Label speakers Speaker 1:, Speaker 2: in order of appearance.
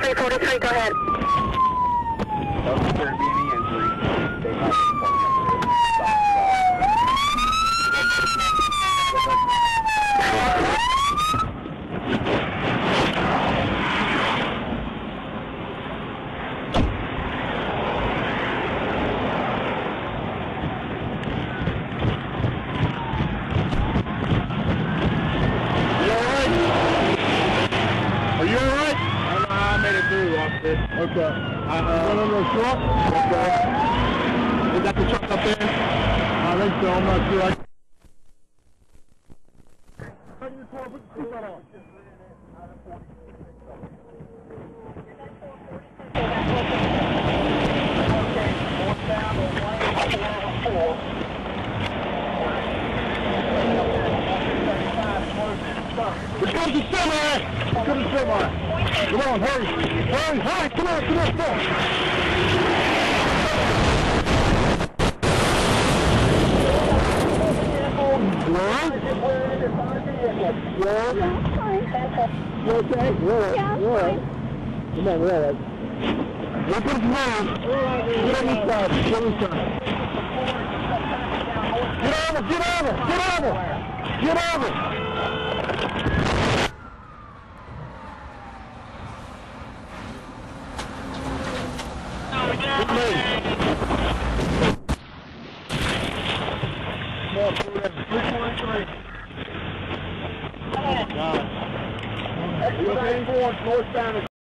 Speaker 1: 343, go ahead.
Speaker 2: Doesn't appear to be any injury. They have
Speaker 3: Okay. One on the truck? Okay. Is that the truck up there? I think so. I'm not sure. Here comes the semi! Here comes the semi! Come on, hurry! Hurry! Hurry! Come on! Come on! Come on! What? What? You okay? What? What? Come on, what? Look at the man! Get on this side! Get on this side! Get over! Get over! Get over! Get over! Good man. Come on, 343. Oh, God. You okay? Northbound.